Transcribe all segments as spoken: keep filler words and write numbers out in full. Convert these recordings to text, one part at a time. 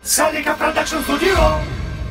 Салика Продакшн Студио.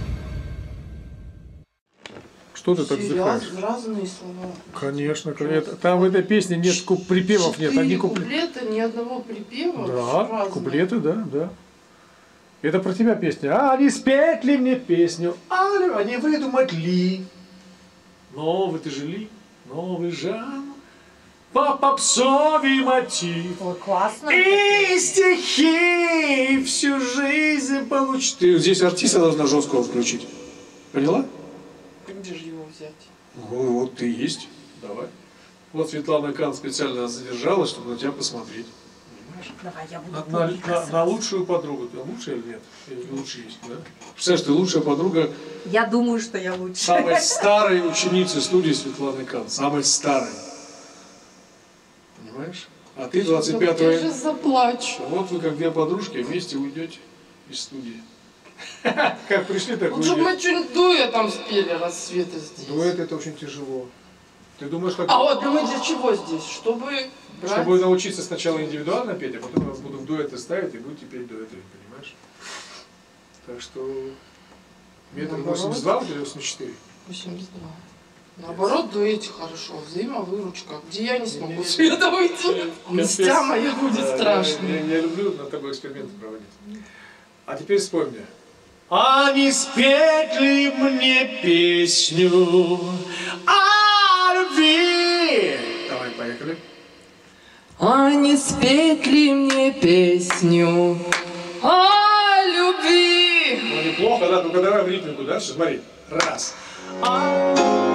Что ты так вздыхаешь? Разные слова. Конечно, конечно. Там в этой песне нет припевов, нет. Одни куплеты, ни одного припева. Да, разные. куплеты, да, да. Это про тебя песня. А не спеть ли мне песню, а не выдумать ли? Новый ты жили, новый жанр, по попсовый мотив. Ой, классно. И стихи всю жизнь получишь. Ты здесь артиста должна жесткого включить. Поняла? Где же его взять? Ну, вот ты есть. Давай. Вот Светлана Кан специально задержалась, чтобы на тебя посмотреть. Понимаешь? Давай, я буду На, на, на, на лучшую подругу. Ты лучшая или нет? Или лучше есть, да? Представляешь, ты лучшая подруга. Я думаю, что я лучше. Самой старой ученицы студии Светланы Кан. Самой старой. Понимаешь? А ты двадцать пятого... Я же заплачу. Вот вы как две подружки вместе уйдете из студии. Как пришли, так Лучше бы мы что-нибудь дуэтом спели, рассветы здесь. Дуэт это очень тяжело. Ты думаешь, как... А вот мы для чего здесь? Чтобы брать... Чтобы научиться сначала индивидуально петь, а потом я вас буду в дуэты ставить и будете петь дуэтами, понимаешь? Так что... Метр восемьдесят два или восемьдесят четыре? восемьдесят два. Наоборот, дуэте хорошо, взаимовыручка. Где я не смогу света выйти, мстя моя будет страшной. Я, я, я люблю над тобой эксперименты проводить. А теперь вспомни. А не спеть ли мне песню о любви? Давай, поехали. А не спеть ли мне песню о любви? Ну неплохо, да, только давай в ритмику, да? Смотри. Раз. А,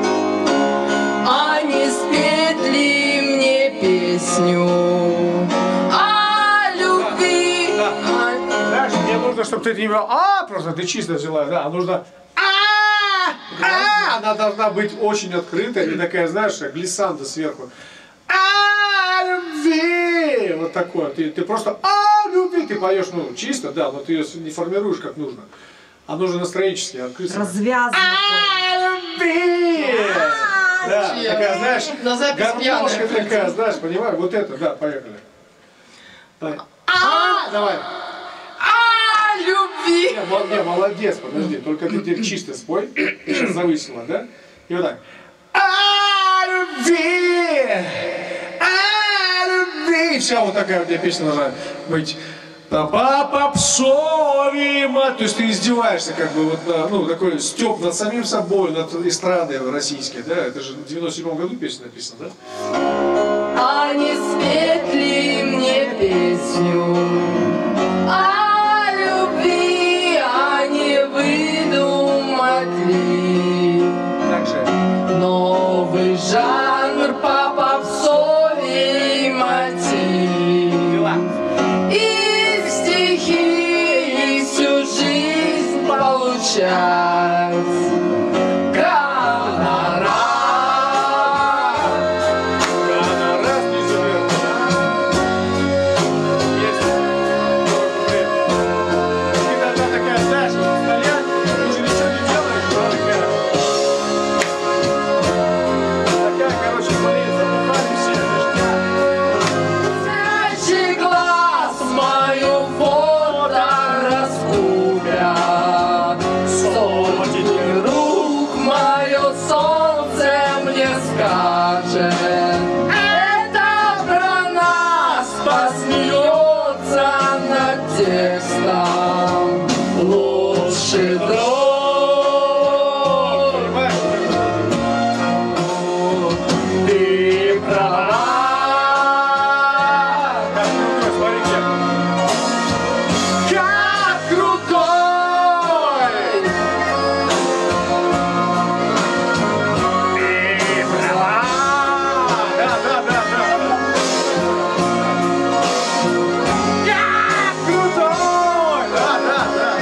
а не спеть ли мне песню о любви? Да, да. Знаешь, мне нужно, чтобы ты не взяла а, просто ты чисто взяла, да, а нужно а, а, она должна быть очень открытая и такая, знаешь, глиссанда сверху. А, любви! Вот такое. Ты, ты просто а, любви, ты поешь, ну, чисто, да, но ты ее не формируешь как нужно. А нужно настроенчески открыться. Развязано. А, любви! Да, такая, знаешь, на запись гармошка пьяная. такая, знаешь, понимаешь, вот это, да, поехали. А, давай. А, любви! Не, не, молодец, подожди, только ты теперь чисто спой, ты сейчас завысила, да? И вот так. А, любви! А, любви! Вся вот такая у тебя песня должна быть. По попсовым, то есть ты издеваешься, как бы, вот, ну, такой стёб над самим собой, над эстрадой российской, да? Это же в девяносто седьмом году песня написана, да? А не спеть ли мне песню о любви, а не выдумать ли Также. новый жанр по попсовей мотив? И стихи, и всю жизнь получать гонорар. Гонорар снизу. Есть. Ты тогда такая, знаешь, вот стоять, ты уже ничего не делаешь, такая. Такая, короче, смотри, забухали все, Зрячий глаз мою фото раскупят, сотни рук мое солнце мне скажет. Это про нас посмеется над текстом лучший друг. Ты права. Как крутой! Ты права! Да, да, да, да. Как крутой! Да, да, да.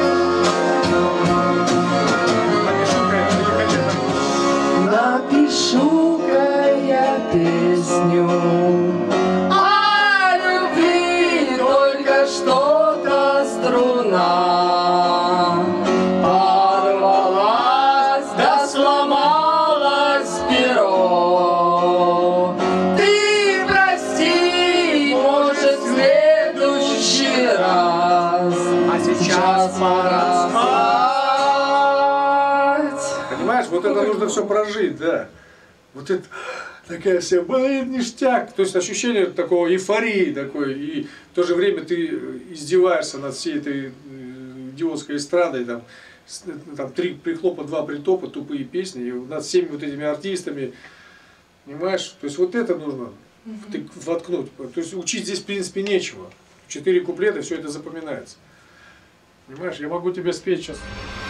Напишу-ка я песню о любви, только что-то струна порвалась, да сломалась перо. Ты прости, может, в следующий раз. А сейчас раз, пора спать. Понимаешь, вот это нужно все прожить, да. Вот это такая вся, блин, ништяк. То есть ощущение такого эйфории такой, и в то же время ты издеваешься над всей этой идиотской эстрадой, там, там три прихлопа, два притопа, тупые песни, и над всеми вот этими артистами, понимаешь? То есть вот это нужно угу. воткнуть. То есть учить здесь в принципе нечего. Четыре куплета, все это запоминается. Понимаешь, я могу тебе спеть сейчас.